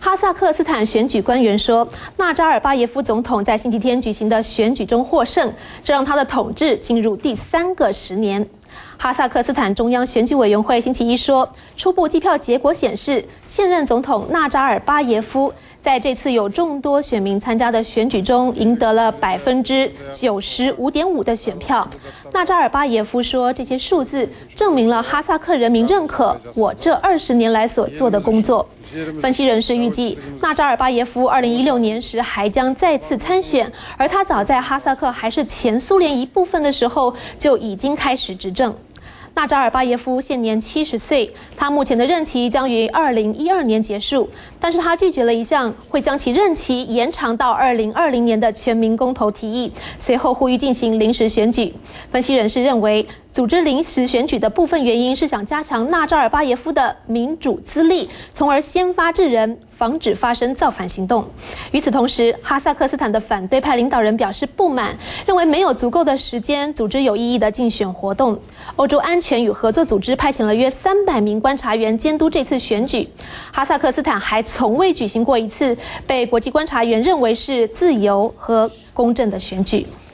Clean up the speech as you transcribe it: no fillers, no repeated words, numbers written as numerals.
哈萨克斯坦选举官员说，纳扎尔巴耶夫总统在星期天举行的选举中获胜，这让他的统治进入第3个10年。哈萨克斯坦中央选举委员会星期一说，初步计票结果显示，现任总统纳扎尔巴耶夫在这次有众多选民参加的选举中赢得了95.5%的选票。纳扎尔巴耶夫说，这些数字证明了哈萨克人民认可我这20年来所做的工作。分析人士预计，纳扎尔巴耶夫2016年时还将再次参选，而他早在哈萨克还是前苏联一部分的时候就已经开始执政。纳扎尔巴耶夫现年70岁，他目前的任期将于2012年结束，但是他拒绝了一项会将其任期延长到2020年的全民公投提议，随后呼吁进行临时选举。分析人士认为，组织临时选举的部分原因是想加强纳扎尔巴耶夫的民主资历，从而先发制人，防止发生造反行动。与此同时，哈萨克斯坦的反对派领导人表示不满，认为没有足够的时间组织有意义的竞选活动。欧洲安全与合作组织派遣了约300名观察员监督这次选举。哈萨克斯坦还从未举行过一次被国际观察员认为是自由和公正的选举。